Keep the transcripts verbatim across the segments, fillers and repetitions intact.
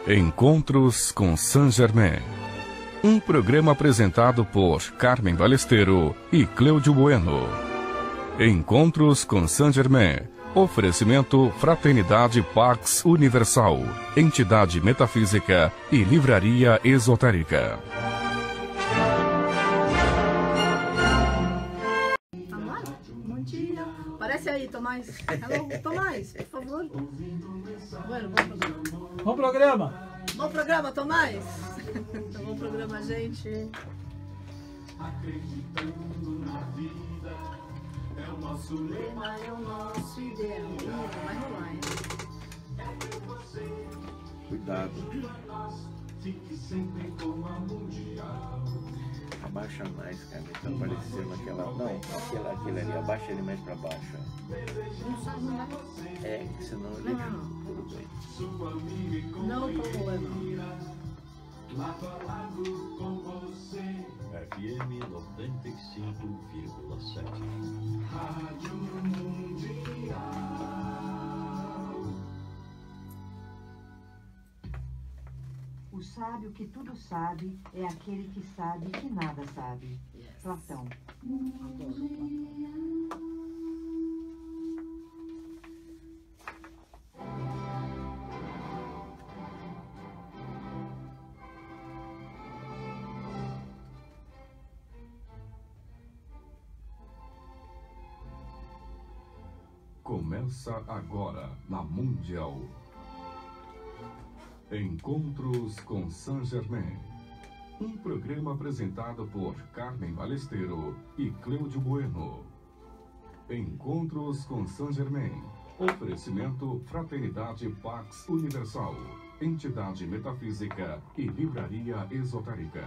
Encontros com Saint-Germain. Um programa apresentado por Carmen Balesteiro e Cleudio Bueno. Encontros com Saint-Germain. Oferecimento Fraternidade Pax Universal, entidade metafísica e livraria esotérica. Aparece aí, Tomás. Hello, Tomás, por favor. Bueno, bom programa. Bom programa. Bom programa, Tomás. Bom programa, gente. Acreditando na vida, é o nosso lema, é o nosso ideal. Vai rolar, hein? Cuidado. Abaixa mais, cara. Tá parecendo aquela. Não, aquela, aquele ali. Abaixa ele mais pra baixo. Não sabe, não vai. É, senão ele. Não, não, não. Tudo bem. Não problema. Lado a lado com você. F M noventa e cinco vírgula sete. Rádio Mundial. O sábio que tudo sabe é aquele que sabe que nada sabe. Yes. Platão. Adoro Platão. Começa agora na Mundial. Encontros com Saint-Germain. Um programa apresentado por Carmen Balesteiro e Cleudio Bueno. Encontros com Saint-Germain. Oferecimento Fraternidade Pax Universal, entidade metafísica e livraria esotérica.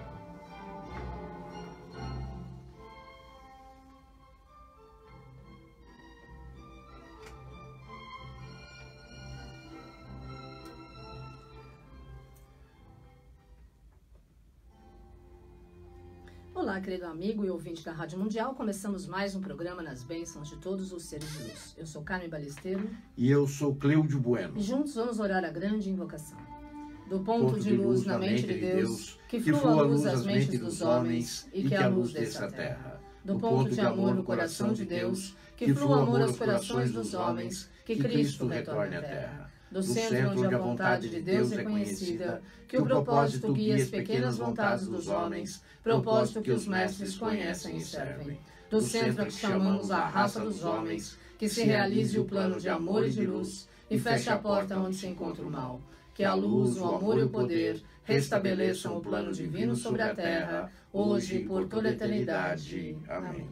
Olá, querido amigo e ouvinte da Rádio Mundial. Começamos mais um programa nas bênçãos de todos os seres de luz. Eu sou Carmen Balesteiro. E eu sou Cleudio Bueno. E juntos vamos orar a grande invocação. Do ponto, ponto de luz, luz na mente de Deus, que flua a luz às mentes dos homens e que a luz desça a terra. Do ponto de amor no coração de Deus, que flua amor aos corações dos homens, que Cristo retorne à terra. Do centro onde a vontade de Deus é conhecida, que o propósito guia as pequenas vontades dos homens, propósito que os mestres conhecem e servem. Do centro a que chamamos a raça dos homens, que se realize o plano de amor e de luz, e feche a porta onde se encontra o mal. Que a luz, o amor e o poder restabeleçam o plano divino sobre a terra, hoje e por toda a eternidade. Amém.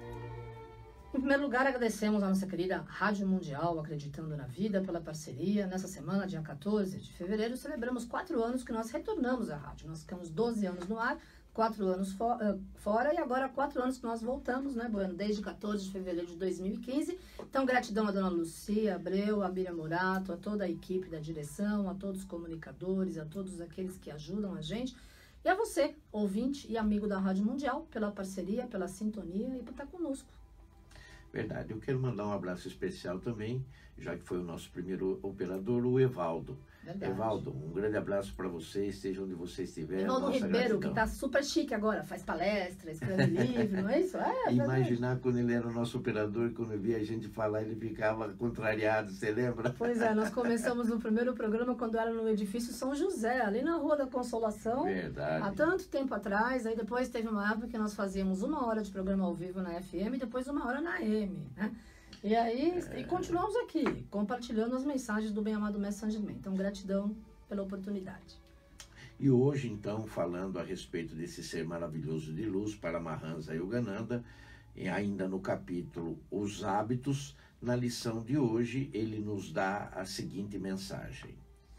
Em primeiro lugar, agradecemos a nossa querida Rádio Mundial, Acreditando na Vida, pela parceria. Nessa semana, dia quatorze de fevereiro, celebramos quatro anos que nós retornamos à rádio. Nós ficamos doze anos no ar, quatro anos fo uh, fora e agora quatro anos que nós voltamos, né, Bueno? Desde quatorze de fevereiro de dois mil e quinze. Então, gratidão a dona Lucia Abreu, a Miriam Morato, a toda a equipe da direção, a todos os comunicadores, a todos aqueles que ajudam a gente. E a você, ouvinte e amigo da Rádio Mundial, pela parceria, pela sintonia e por estar conosco. Verdade, eu quero mandar um abraço especial também, já que foi o nosso primeiro operador, o Evaldo. Verdade. Evaldo, um grande abraço para você, esteja onde você estiver. Evaldo Ribeiro, gratidão. Que está super chique agora, faz palestra, escreve livro, não é isso? É, Imaginar quando ele era o nosso operador, quando via a gente falar, ele ficava contrariado, você lembra? Pois é, nós começamos no primeiro programa quando era no edifício São José, ali na Rua da Consolação. Verdade. Há tanto tempo atrás, aí depois teve uma época que nós fazíamos uma hora de programa ao vivo na F M e depois uma hora na A M, né? E aí, é. e continuamos aqui, compartilhando as mensagens do bem-amado Mestre Saint-Germain. Então, gratidão pela oportunidade. E hoje, então, falando a respeito desse ser maravilhoso de luz, Paramahansa Yogananda, e ainda no capítulo Os Hábitos, na lição de hoje, ele nos dá a seguinte mensagem.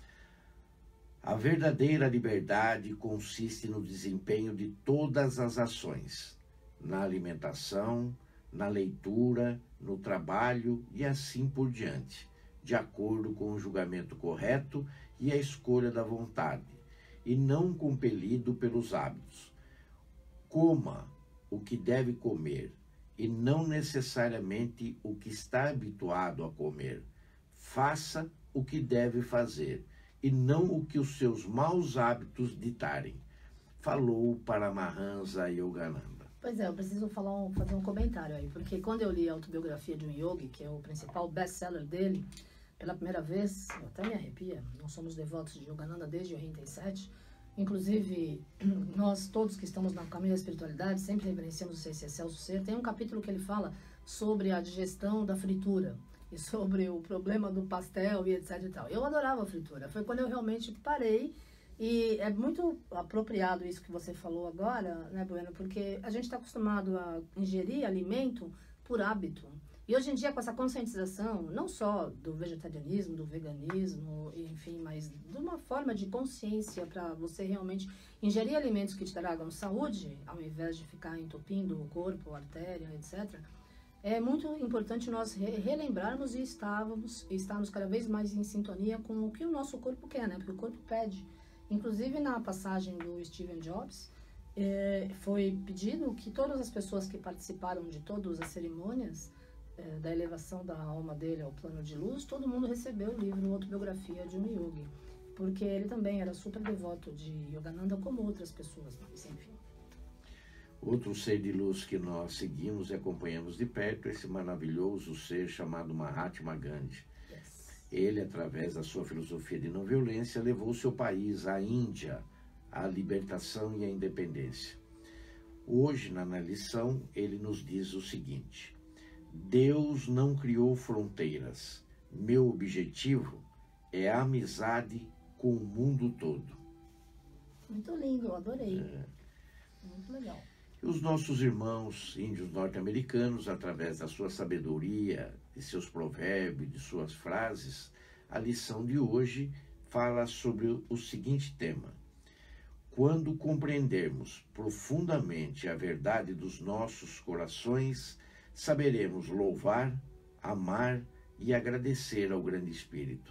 A verdadeira liberdade consiste no desempenho de todas as ações, na alimentação, na leitura, no trabalho e assim por diante, de acordo com o julgamento correto e a escolha da vontade, e não compelido pelos hábitos. Coma o que deve comer, e não necessariamente o que está habituado a comer. Faça o que deve fazer, e não o que os seus maus hábitos ditarem. Falou Paramahansa Yogananda. Pois é, eu preciso falar um, fazer um comentário aí, porque quando eu li a autobiografia de um yogi, que é o principal best-seller dele, pela primeira vez, eu até me arrepia, nós somos devotos de Yogananda desde oitenta e sete, inclusive nós todos que estamos no caminho da espiritualidade sempre reverenciamos o Ser Excelso Ser. Tem um capítulo que ele fala sobre a digestão da fritura e sobre o problema do pastel e etc e tal. Eu adorava a fritura, foi quando eu realmente parei. E é muito apropriado isso que você falou agora, né, Bueno? Porque a gente está acostumado a ingerir alimento por hábito. E hoje em dia, com essa conscientização, não só do vegetarianismo, do veganismo, enfim, mas de uma forma de consciência para você realmente ingerir alimentos que te tragam saúde, ao invés de ficar entupindo o corpo, a artéria, etcétera, é muito importante nós re relembrarmos e estarmos, estarmos cada vez mais em sintonia com o que o nosso corpo quer, né? Porque o corpo pede. Inclusive, na passagem do Steve Jobs, eh, foi pedido que todas as pessoas que participaram de todas as cerimônias eh, da elevação da alma dele ao plano de luz, todo mundo recebeu o livro Autobiografia de um Yogi, porque ele também era super devoto de Yogananda, como outras pessoas, mas enfim. Outro ser de luz que nós seguimos e acompanhamos de perto é esse maravilhoso ser chamado Mahatma Gandhi. Ele, através da sua filosofia de não violência, levou seu país, a Índia, à libertação e à independência. Hoje, na lição, ele nos diz o seguinte: Deus não criou fronteiras. Meu objetivo é a amizade com o mundo todo. Muito lindo, eu adorei. É. Muito legal. E os nossos irmãos índios norte-americanos, através da sua sabedoria, de seus provérbios, de suas frases, a lição de hoje fala sobre o seguinte tema: quando compreendermos profundamente a verdade dos nossos corações, saberemos louvar, amar e agradecer ao Grande Espírito.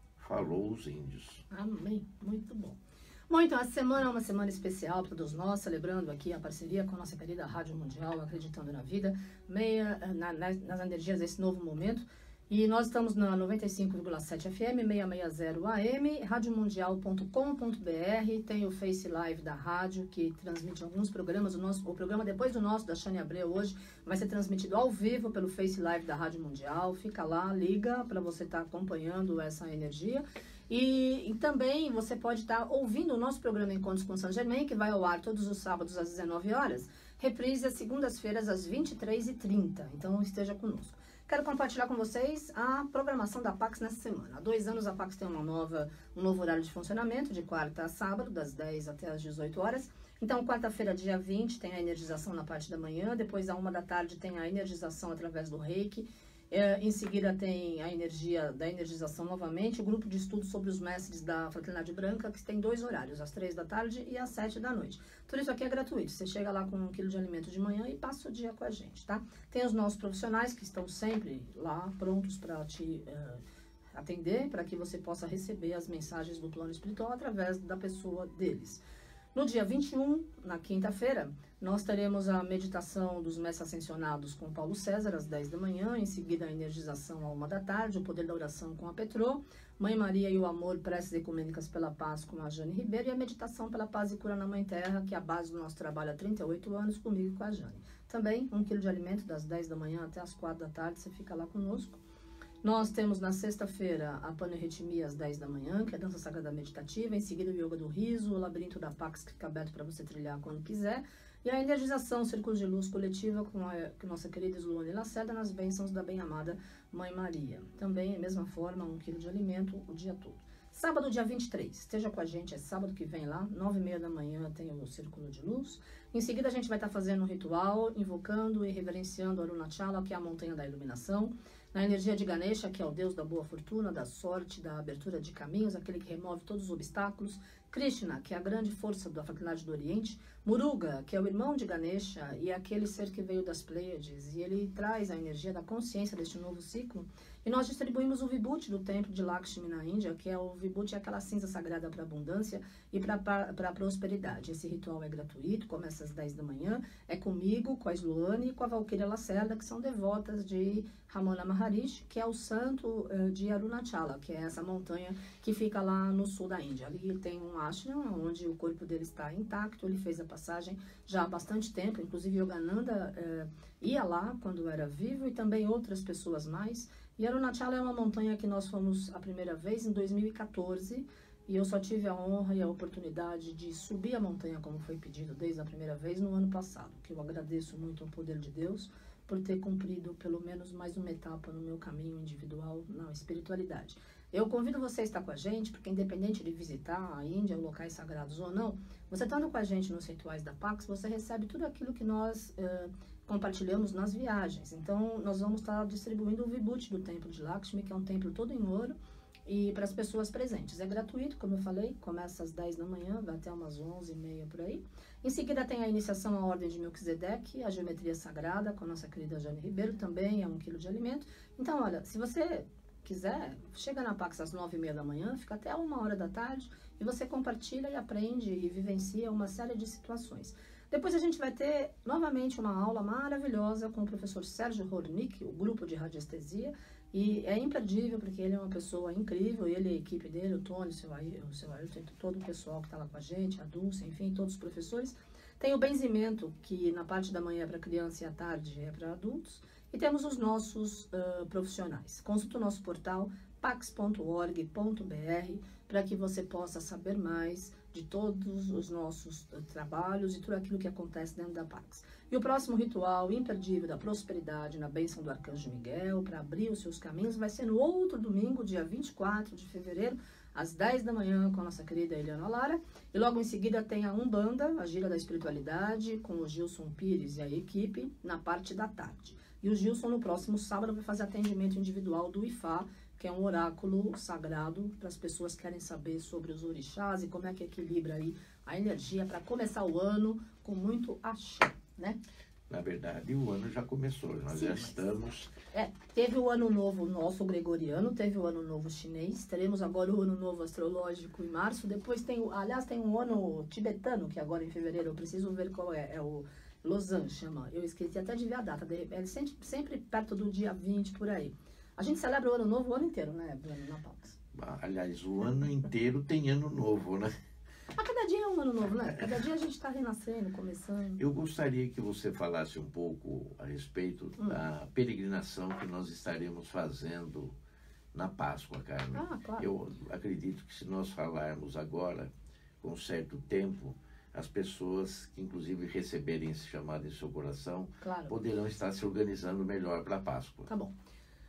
Falou os índios. Amém. Muito bom. Bom, então, essa semana é uma semana especial para todos nós, celebrando aqui a parceria com a nossa querida Rádio Mundial, Acreditando na Vida, meia, na, nas, nas energias desse novo momento. E nós estamos na noventa e cinco vírgula sete F M, seiscentos e sessenta A M, rádio mundial ponto com ponto B R, tem o Face Live da rádio, que transmite alguns programas. O, nosso, o programa depois do nosso, da Shane Abreu, hoje, vai ser transmitido ao vivo pelo Face Live da Rádio Mundial. Fica lá, liga para você estar tá acompanhando essa energia. E, e também você pode estar tá ouvindo o nosso programa Encontros com Saint Germain, que vai ao ar todos os sábados às dezenove horas, reprise às segundas-feiras às vinte e três e trinta. Então esteja conosco. Quero compartilhar com vocês a programação da Pax nessa semana. Há dois anos a Pax tem uma nova, um novo horário de funcionamento, de quarta a sábado, das dez até as dezoito horas. Então, quarta-feira, dia vinte, tem a energização na parte da manhã, depois, à uma da tarde, tem a energização através do Reiki. É, em seguida tem a energia da energização novamente, o grupo de estudo sobre os mestres da Fraternidade Branca, que tem dois horários, às três da tarde e às sete da noite. Tudo isso aqui é gratuito, você chega lá com um quilo de alimento de manhã e passa o dia com a gente, tá? Tem os nossos profissionais que estão sempre lá, prontos para te uh, atender, para que você possa receber as mensagens do plano espiritual através da pessoa deles. No dia vinte e um, na quinta-feira, nós teremos a meditação dos mestres ascensionados com Paulo César, às dez da manhã, em seguida a energização à uma da tarde, o poder da oração com a Petrô, Mãe Maria e o amor, preces ecumênicas pela paz com a Jane Ribeiro, e a meditação pela paz e cura na Mãe Terra, que é a base do nosso trabalho há trinta e oito anos, comigo e com a Jane. Também um quilo de alimento das dez da manhã até as quatro da tarde, você fica lá conosco. Nós temos na sexta-feira a panorritmia às dez da manhã, que é a dança sagrada meditativa, em seguida o yoga do riso, o labirinto da Pax, que fica aberto para você trilhar quando quiser, e a energização, círculos de luz coletiva com a com nossa querida Sluane Lacerda nas bênçãos da bem-amada Mãe Maria. Também, da mesma forma, um quilo de alimento o dia todo. Sábado, dia vinte e três, esteja com a gente, é sábado que vem lá, nove e meia da manhã tem o Círculo de Luz. Em seguida a gente vai estar fazendo um ritual, invocando e reverenciando Arunachala, que é a montanha da iluminação. Na energia de Ganesha, que é o deus da boa fortuna, da sorte, da abertura de caminhos, aquele que remove todos os obstáculos. Krishna, que é a grande força da fraternidade do Oriente. Muruga, que é o irmão de Ganesha e é aquele ser que veio das Pleiades, e ele traz a energia da consciência deste novo ciclo. E nós distribuímos o Vibhuti do templo de Lakshmi na Índia, que é o Vibhuti, é aquela cinza sagrada para abundância e para a prosperidade. Esse ritual é gratuito, começa às dez da manhã, é comigo, com a Sluane e com a Valquíria Lacerda, que são devotas de Ramana Maharishi, que é o santo uh, de Arunachala, que é essa montanha que fica lá no sul da Índia. Ali tem um ashram, onde o corpo dele está intacto, ele fez a passagem já há bastante tempo, inclusive Yogananda uh, ia lá quando era vivo e também outras pessoas mais. E Arunachala é uma montanha que nós fomos a primeira vez em dois mil e quatorze, e eu só tive a honra e a oportunidade de subir a montanha como foi pedido desde a primeira vez no ano passado, que eu agradeço muito ao poder de Deus por ter cumprido pelo menos mais uma etapa no meu caminho individual na espiritualidade. Eu convido você a estar com a gente, porque independente de visitar a Índia, locais sagrados ou não, você estando com a gente nos rituais da Pax, você recebe tudo aquilo que nós uh, compartilhamos nas viagens. Então, nós vamos estar distribuindo o Vibhuti do templo de Lakshmi, que é um templo todo em ouro, e para as pessoas presentes. É gratuito, como eu falei, começa às dez da manhã, vai até umas onze e meia por aí. Em seguida tem a iniciação à ordem de Melquisedeque, a geometria sagrada, com a nossa querida Jane Ribeiro, também é um quilo de alimento. Então, olha, se você quiser, chega na Pax às nove e meia da manhã, fica até uma hora da tarde, e você compartilha e aprende e vivencia uma série de situações. Depois a gente vai ter novamente uma aula maravilhosa com o professor Sérgio Hornick, o grupo de radiestesia, e é imperdível porque ele é uma pessoa incrível, ele e a equipe dele, o Tony, o seu Ayrton, o seu Ayrton, todo o pessoal que está lá com a gente, a Dulce, enfim, todos os professores. Tem o benzimento, que na parte da manhã é para criança e à tarde é para adultos, e temos os nossos uh, profissionais. Consulte o nosso portal pax ponto org ponto br para que você possa saber mais de todos os nossos uh, trabalhos e tudo aquilo que acontece dentro da Pax. E o próximo ritual imperdível da prosperidade na bênção do Arcanjo Miguel, para abrir os seus caminhos, vai ser no outro domingo, dia vinte e quatro de fevereiro, às dez da manhã, com a nossa querida Eliana Lara. E logo em seguida tem a Umbanda, a Gira da Espiritualidade, com o Gilson Pires e a equipe, na parte da tarde. E o Gilson, no próximo sábado, vai fazer atendimento individual do I F A, que é um oráculo sagrado para as pessoas que querem saber sobre os orixás e como é que equilibra aí a energia para começar o ano com muito axé, né? Na verdade, o ano já começou, nós Sim, já mas... estamos... É, teve o ano novo nosso gregoriano, teve o ano novo chinês, teremos agora o ano novo astrológico em março, depois tem, o, aliás, tem um ano tibetano, que agora em fevereiro, eu preciso ver qual é, é o Lausanne, chama, eu esqueci até de ver a data, é sempre, sempre perto do dia vinte, por aí. A gente celebra o ano novo o ano inteiro, né, Bruno, na Pax? Aliás, o ano inteiro tem ano novo, né? A cada dia é um ano novo, né? Cada dia a gente está renascendo, começando. Eu gostaria que você falasse um pouco a respeito hum. da peregrinação que nós estaremos fazendo na Páscoa, Carmen. Ah, claro. Eu acredito que se nós falarmos agora, com certo tempo, as pessoas que inclusive receberem esse chamado em seu coração, claro, poderão estar se organizando melhor para a Páscoa. Tá bom.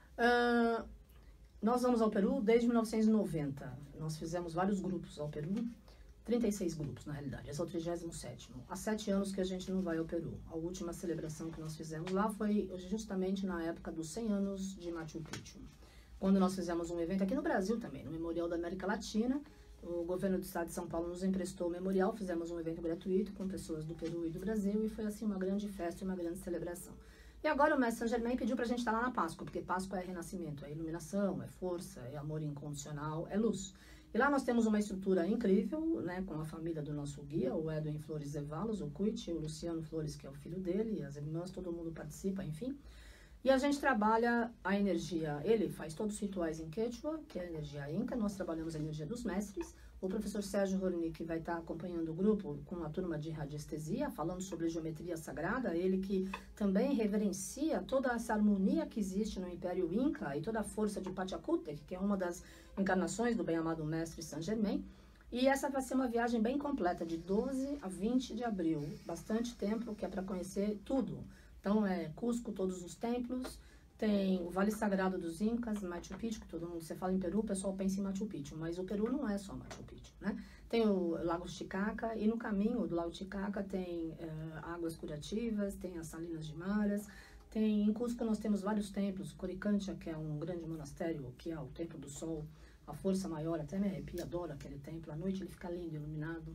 Uh, nós vamos ao Peru desde mil novecentos e noventa. Nós fizemos vários grupos ao Peru. trinta e seis grupos, na realidade. Esse é o trigésimo sétimo. Há sete anos que a gente não vai ao Peru. A última celebração que nós fizemos lá foi justamente na época dos cem anos de Machu Picchu. Quando nós fizemos um evento aqui no Brasil também, no Memorial da América Latina, o governo do estado de São Paulo nos emprestou o memorial, fizemos um evento gratuito com pessoas do Peru e do Brasil, e foi assim uma grande festa e uma grande celebração. E agora o Mestre Saint Germain pediu pra gente estar lá na Páscoa, porque Páscoa é renascimento, é iluminação, é força, é amor incondicional, é luz. E lá nós temos uma estrutura incrível, né, com a família do nosso guia, o Edwin Flores Zevalos, o Cuit, o Luciano Flores, que é o filho dele, as irmãs, todo mundo participa, enfim. E a gente trabalha a energia, ele faz todos os rituais em Quechua, que é a energia Inca, nós trabalhamos a energia dos mestres. O professor Sérgio Hornick vai estar acompanhando o grupo com a turma de radiestesia, falando sobre geometria sagrada, ele que também reverencia toda essa harmonia que existe no Império Inca e toda a força de Pachacútec, que é uma das encarnações do bem-amado Mestre Saint Germain. E essa vai ser uma viagem bem completa, de doze a vinte de abril, bastante tempo, que é para conhecer tudo. Então é Cusco, todos os templos, tem o Vale Sagrado dos Incas, Machu Picchu, que todo mundo, você fala em Peru, o pessoal pensa em Machu Picchu, mas o Peru não é só Machu Picchu, né? Tem o Lago Titicaca, e no caminho do Lago Titicaca tem uh, águas curativas, tem as Salinas de Maras, tem, em Cusco nós temos vários templos, Coricancha, que é um grande monastério, que é o Templo do Sol, a força maior, até me arrepia, adoro aquele templo, à noite ele fica lindo, iluminado.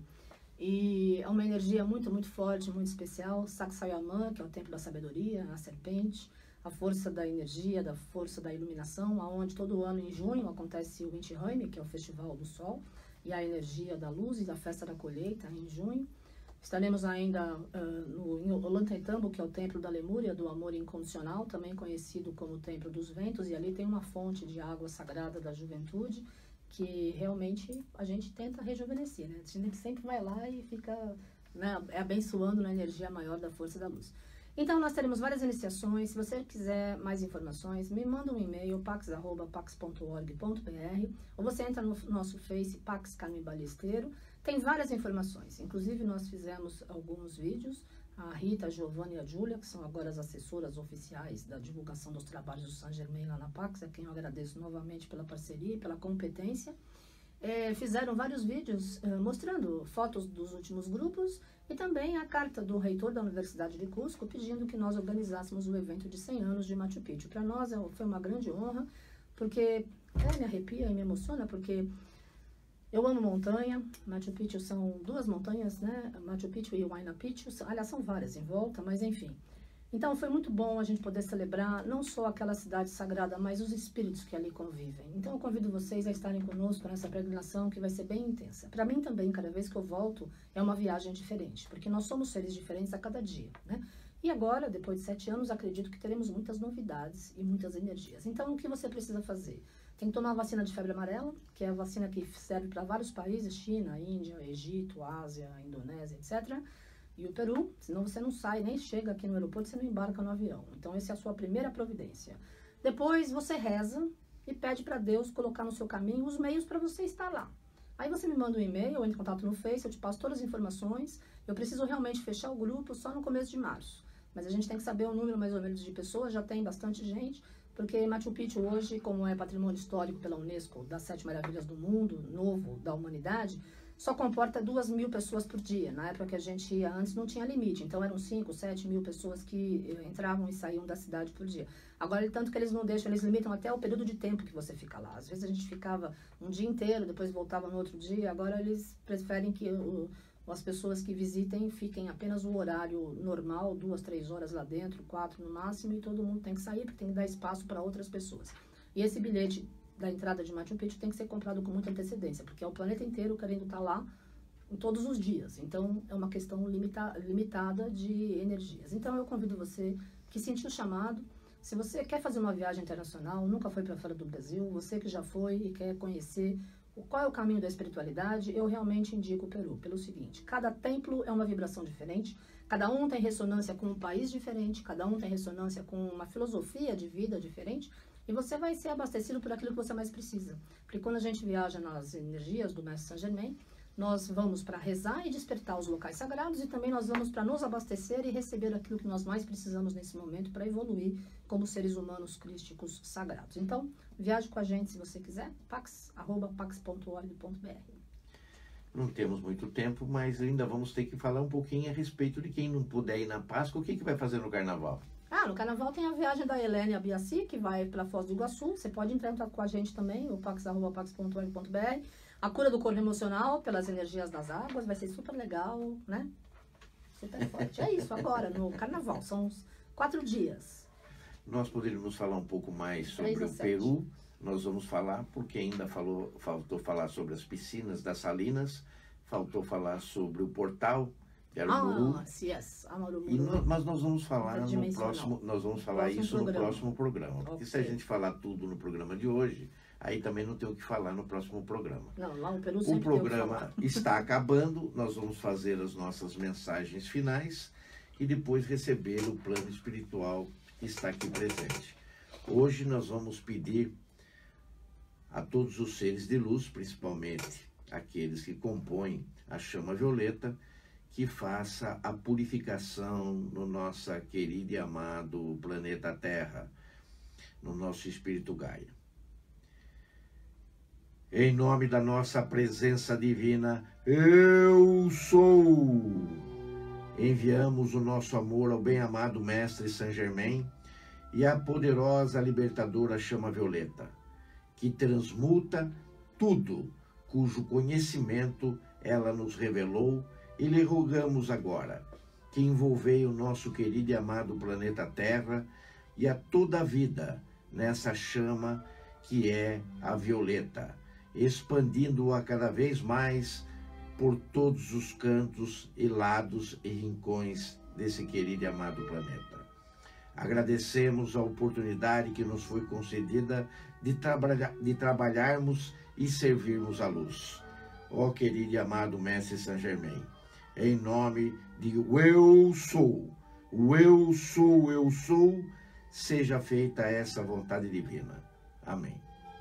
E é uma energia muito, muito forte, muito especial. Sacsayhuamán, que é o templo da sabedoria, a serpente. a força da energia, da força da iluminação, aonde todo ano em junho acontece o Intiheim, que é o Festival do Sol, e a energia da luz e da festa da colheita em junho. Estaremos ainda uh, no, em Ollantaytambo, que é o templo da Lemúria, do amor incondicional, também conhecido como Templo dos Ventos, e ali tem uma fonte de água sagrada da juventude, que realmente a gente tenta rejuvenescer, né? A gente sempre vai lá e fica, né, abençoando na energia maior da força da luz. Então, nós teremos várias iniciações. Se você quiser mais informações, me manda um e-mail, pax arroba pax ponto org ponto br, ou você entra no nosso Face, Pax Carmen Balesteiro. Tem várias informações. Inclusive, nós fizemos alguns vídeos. A Rita, a Giovanna e a Júlia, que são agora as assessoras oficiais da divulgação dos trabalhos do Saint Germain lá na Pax, a quem eu agradeço novamente pela parceria e pela competência. É, fizeram vários vídeos é, mostrando fotos dos últimos grupos e também a carta do reitor da Universidade de Cusco pedindo que nós organizássemos o evento de cem anos de Machu Picchu. Para nós é, foi uma grande honra, porque é, me arrepia e me emociona, porque eu amo montanha. Machu Picchu são duas montanhas, né? Machu Picchu e Huayna Picchu, aliás, são várias em volta, mas enfim. Então, foi muito bom a gente poder celebrar não só aquela cidade sagrada, mas os espíritos que ali convivem. Então, eu convido vocês a estarem conosco nessa peregrinação, que vai ser bem intensa. Para mim também, cada vez que eu volto, é uma viagem diferente, porque nós somos seres diferentes a cada dia, né? E agora, depois de sete anos, acredito que teremos muitas novidades e muitas energias. Então, o que você precisa fazer? Tem que tomar a vacina de febre amarela, que é a vacina que serve para vários países, China, Índia, Egito, Ásia, Indonésia, etcétera, e o Peru, senão você não sai, nem chega aqui no aeroporto, você não embarca no avião. Então, essa é a sua primeira providência. Depois, você reza e pede para Deus colocar no seu caminho os meios para você estar lá. Aí você me manda um e-mail, ou entra em contato no Face, eu te passo todas as informações. Eu preciso realmente fechar o grupo só no começo de março. Mas a gente tem que saber o número mais ou menos de pessoas, já tem bastante gente, porque Machu Picchu hoje, como é patrimônio histórico pela Unesco, das Sete Maravilhas do Mundo, novo da humanidade, só comporta duas mil pessoas por dia. Na época que a gente ia antes não tinha limite, então eram cinco, sete mil pessoas que entravam e saíam da cidade por dia. Agora, tanto que eles não deixam, eles limitam até o período de tempo que você fica lá. Às vezes a gente ficava um dia inteiro, depois voltava no outro dia, agora eles preferem que o, as pessoas que visitem fiquem apenas o horário normal, duas, três horas lá dentro, quatro no máximo, e todo mundo tem que sair, porque tem que dar espaço para outras pessoas. E esse bilhete da entrada de Machu Picchu tem que ser comprado com muita antecedência, porque é o planeta inteiro querendo estar lá em todos os dias. Então, é uma questão limita, limitada de energias. Então, eu convido você que sentiu o chamado. Se você quer fazer uma viagem internacional, nunca foi para fora do Brasil, você que já foi e quer conhecer qual é o caminho da espiritualidade, eu realmente indico o Peru, pelo seguinte: cada templo é uma vibração diferente, cada um tem ressonância com um país diferente, cada um tem ressonância com uma filosofia de vida diferente, e você vai ser abastecido por aquilo que você mais precisa. Porque quando a gente viaja nas energias do Mestre Saint Germain, nós vamos para rezar e despertar os locais sagrados, e também nós vamos para nos abastecer e receber aquilo que nós mais precisamos nesse momento para evoluir como seres humanos crísticos sagrados. Então, viaje com a gente se você quiser, pax arroba pax ponto org ponto br. Não temos muito tempo, mas ainda vamos ter que falar um pouquinho a respeito de quem não puder ir na Páscoa. O que, que vai fazer no Carnaval? Ah, no Carnaval tem a viagem da Helene Abiaci, que vai para Foz do Iguaçu. Você pode entrar em contato com a gente também, o pax arroba pax ponto org ponto br. A cura do corpo emocional pelas energias das águas, vai ser super legal, né? Super forte. É isso, agora, no Carnaval, são os quatro dias. Nós poderíamos falar um pouco mais sobre o Peru. Nós vamos falar, porque ainda falou, faltou falar sobre as piscinas das Salinas, faltou falar sobre o portal de Arumuru. Ah, yes, Arumuru. E no, mas nós vamos falar no próximo, nós vamos falar próximo isso programa. no próximo programa. Porque okay. se a gente falar tudo no programa de hoje, aí também não tem o que falar no próximo programa. Não, lá no Peru o programa está acabando, nós vamos fazer as nossas mensagens finais e depois receber o plano espiritual que está aqui presente. Hoje nós vamos pedir a todos os seres de luz, principalmente aqueles que compõem a chama violeta, que faça a purificação no nosso querido e amado planeta Terra, no nosso espírito Gaia. Em nome da nossa presença divina, eu sou. Enviamos o nosso amor ao bem-amado Mestre Saint Germain e à poderosa libertadora chama violeta, que transmuta tudo, cujo conhecimento ela nos revelou, e lhe rogamos agora que envolvei o nosso querido e amado planeta Terra e a toda a vida nessa chama que é a violeta, expandindo-a cada vez mais por todos os cantos e lados e rincões desse querido e amado planeta. Agradecemos a oportunidade que nos foi concedida de, trabalha, de trabalharmos e servirmos a luz. Ó querido e amado Mestre Saint Germain, em nome de o Eu Sou, o Eu Sou, Eu Sou, seja feita essa vontade divina. Amém.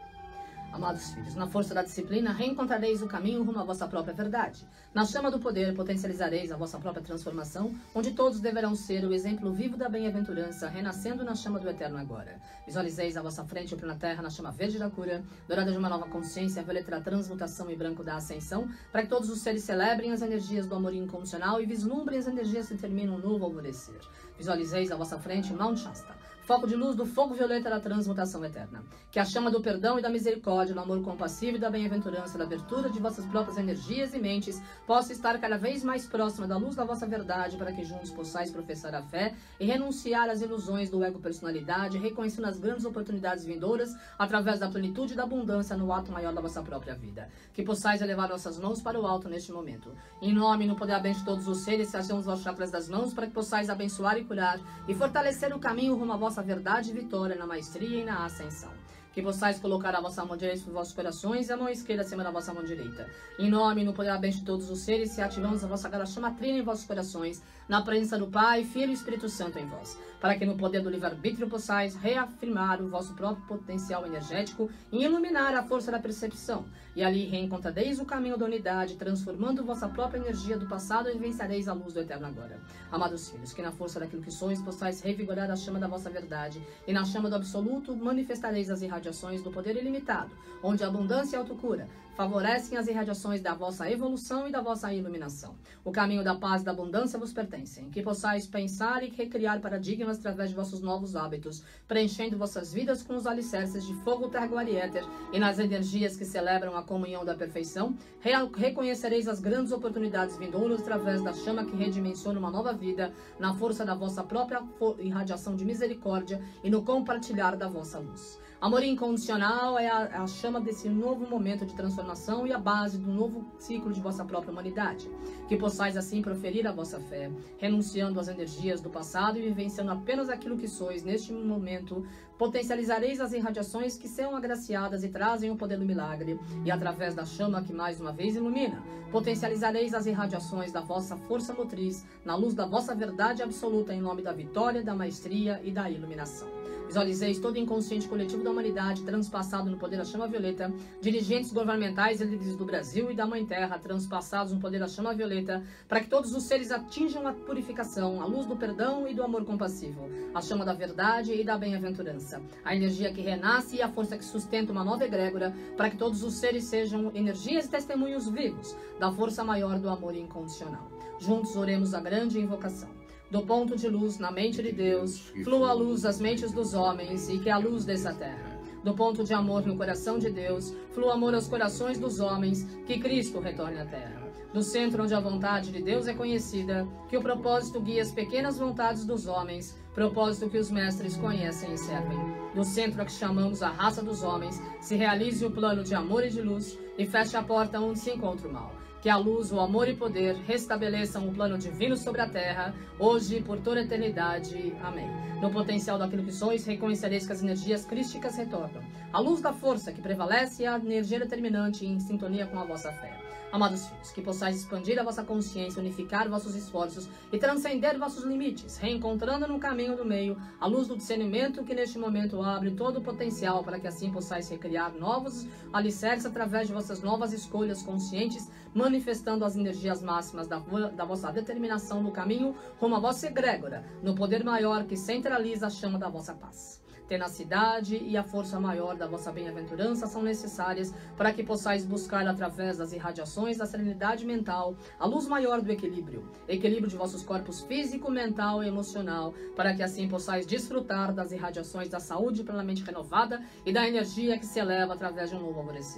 Amados filhos, na força da disciplina, reencontrareis o caminho rumo à vossa própria verdade. Na chama do poder, potencializareis a vossa própria transformação, onde todos deverão ser o exemplo vivo da bem-aventurança, renascendo na chama do eterno agora. Visualizeis à vossa frente o plano terra na chama verde da cura, dourada de uma nova consciência, violeta da transmutação e branco da ascensão, para que todos os seres celebrem as energias do amor incondicional e vislumbrem as energias que terminam um novo alvorecer. Visualizeis à vossa frente o Mount Shasta, foco de luz do fogo violeta da transmutação eterna. Que a chama do perdão e da misericórdia, do amor compassivo e da bem-aventurança, da abertura de vossas próprias energias e mentes, possa estar cada vez mais próxima da luz da vossa verdade, para que juntos possais professar a fé e renunciar às ilusões do ego-personalidade, reconhecendo as grandes oportunidades vindouras através da plenitude e da abundância no ato maior da vossa própria vida. Que possais elevar vossas mãos para o alto neste momento. Em nome e no poder abençoe todos os seres, sejamos os chakras das mãos, para que possais abençoar e curar e fortalecer o caminho rumo à vossa vossa verdade e vitória na maestria e na ascensão. Que possais colocar a vossa mão direita nos vossos corações e a mão esquerda acima da vossa mão direita. Em nome e no poder abençoe de todos os seres, se ativamos a vossa gara chama trina em vossos corações, na presença do Pai, Filho e Espírito Santo em vós, para que no poder do livre-arbítrio possais reafirmar o vosso próprio potencial energético e iluminar a força da percepção, e ali reencontrareis o caminho da unidade, transformando vossa própria energia do passado e vencereis a luz do eterno agora. Amados filhos, que na força daquilo que sois, possais revigorar a chama da vossa verdade, e na chama do absoluto manifestareis as irradiações do poder ilimitado, onde a abundância e a autocura favorecem as irradiações da vossa evolução e da vossa iluminação. O caminho da paz e da abundância vos pertencem. Que possais pensar e recriar paradigmas através de vossos novos hábitos, preenchendo vossas vidas com os alicerces de fogo, terra e éter, e nas energias que celebram a comunhão da perfeição, re reconhecereis as grandes oportunidades vindouras através da chama que redimensiona uma nova vida, na força da vossa própria irradiação de misericórdia e no compartilhar da vossa luz. Amor incondicional é a, a chama desse novo momento de transformação e a base do novo ciclo de vossa própria humanidade. Que possais assim proferir a vossa fé, renunciando às energias do passado e vivenciando apenas aquilo que sois neste momento. Potencializareis as irradiações que são agraciadas e trazem o poder do milagre, e através da chama que mais uma vez ilumina, potencializareis as irradiações da vossa força motriz, na luz da vossa verdade absoluta, em nome da vitória, da maestria e da iluminação. Visualizeis todo o inconsciente coletivo da humanidade transpassado no poder da chama violeta, dirigentes governamentais e líderes do Brasil e da Mãe Terra transpassados no poder da chama violeta, para que todos os seres atinjam a purificação, a luz do perdão e do amor compassivo, a chama da verdade e da bem-aventurança, a energia que renasce e a força que sustenta uma nova egrégora, para que todos os seres sejam energias e testemunhos vivos da força maior do amor incondicional. Juntos oremos a grande invocação. Do ponto de luz na mente de Deus, flua a luz das mentes dos homens e que a luz dessa terra. Do ponto de amor no coração de Deus, flua amor aos corações dos homens, que Cristo retorne à terra. Do centro onde a vontade de Deus é conhecida, que o propósito guia as pequenas vontades dos homens, propósito que os mestres conhecem e servem. Do centro a que chamamos a raça dos homens, se realize o plano de amor e de luz e feche a porta onde se encontra o mal. Que a luz, o amor e poder restabeleçam o plano divino sobre a terra, hoje e por toda a eternidade. Amém. No potencial daquilo que sois, reconhecereis que as energias crísticas retornam. A luz da força que prevalece é a energia determinante em sintonia com a vossa fé. Amados filhos, que possais expandir a vossa consciência, unificar vossos esforços e transcender vossos limites, reencontrando no caminho do meio a luz do discernimento que neste momento abre todo o potencial para que assim possais recriar novos alicerces através de vossas novas escolhas conscientes, manifestando as energias máximas da, da vossa determinação no caminho rumo à vossa egrégora, no poder maior que centraliza a chama da vossa paz. Tenacidade e a força maior da vossa bem-aventurança são necessárias para que possais buscar através das irradiações da serenidade mental a luz maior do equilíbrio, equilíbrio de vossos corpos físico, mental e emocional, para que assim possais desfrutar das irradiações da saúde plenamente renovada e da energia que se eleva através de um novo alvorecer.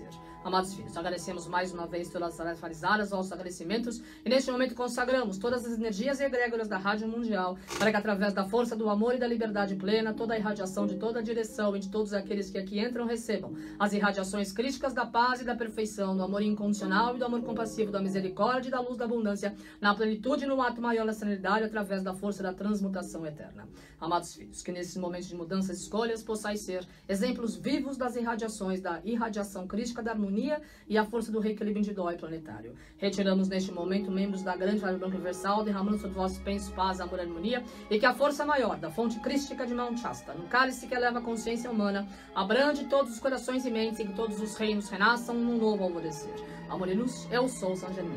Amados filhos, agradecemos mais uma vez todas as tarefas aos nossos agradecimentos e neste momento consagramos todas as energias e egrégoras da Rádio Mundial para que através da força do amor e da liberdade plena, toda a irradiação de toda a direção e de todos aqueles que aqui entram recebam as irradiações crísticas da paz e da perfeição, do amor incondicional e do amor compassivo, da misericórdia e da luz da abundância, na plenitude e no ato maior da serenidade através da força da transmutação eterna. Amados filhos, que nesses momentos de mudanças e escolhas possais ser exemplos vivos das irradiações da irradiação crística da harmonia e a força do reequilíbrio individual e planetário. Retiramos neste momento membros da grande Rádio Branca Universal, derramando sobre vós penso, paz, amor e harmonia, e que a força maior da fonte crística de Mount Shasta, no cálice que eleva a consciência humana, abrande todos os corações e mentes e que todos os reinos renasçam num novo alvorecer. Amor e luz, eu sou Saint Germain.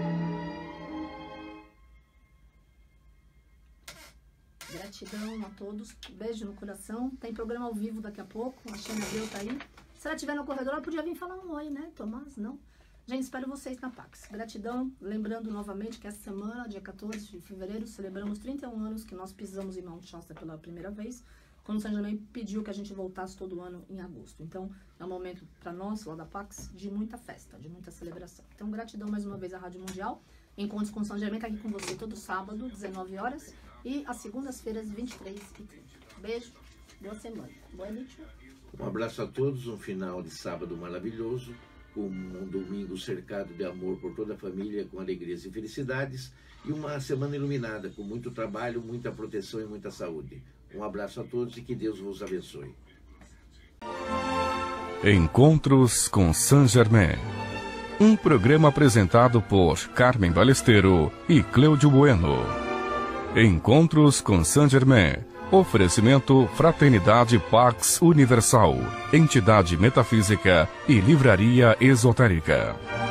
Gratidão a todos, beijo no coração. Tem programa ao vivo daqui a pouco, a Xana Abreu tá aí. Se ela estiver no corredor, ela podia vir falar um oi, né, Tomás? Não? Gente, espero vocês na Pax. Gratidão, lembrando novamente que essa semana, dia quatorze de fevereiro, celebramos trinta e um anos que nós pisamos em Mount Shasta pela primeira vez, quando o Saint Germain pediu que a gente voltasse todo ano em agosto. Então, é um momento para nós, lá da Pax, de muita festa, de muita celebração. Então, gratidão mais uma vez à Rádio Mundial. Encontros com o Saint Germain tá aqui com você todo sábado, dezenove horas, e às segundas-feiras, vinte e três e trinta. Beijo, boa semana. Boa noite. Um abraço a todos, um final de sábado maravilhoso, com um domingo cercado de amor por toda a família, com alegrias e felicidades, e uma semana iluminada, com muito trabalho, muita proteção e muita saúde. Um abraço a todos e que Deus vos abençoe. Encontros com Saint Germain. Um programa apresentado por Carmen Balesteiro e Cleudio Bueno. Encontros com Saint Germain. Oferecimento Fraternidade Pax Universal, Entidade Metafísica e Livraria Esotérica.